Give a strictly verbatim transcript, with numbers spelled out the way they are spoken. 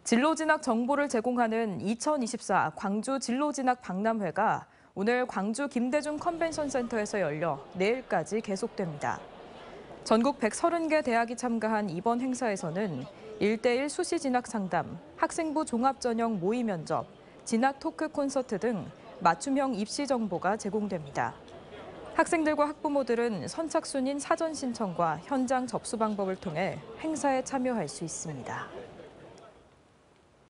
진로진학 정보를 제공하는 이천이십사 광주 진로진학 박람회가 오늘 광주 김대중 컨벤션 센터에서 열려 내일까지 계속됩니다. 전국 백삼십 개 대학이 참가한 이번 행사에서는 일대일 수시 진학 상담, 학생부 종합 전형 모의 면접, 진학 토크 콘서트 등 맞춤형 입시 정보가 제공됩니다. 학생들과 학부모들은 선착순인 사전 신청과 현장 접수 방법을 통해 행사에 참여할 수 있습니다.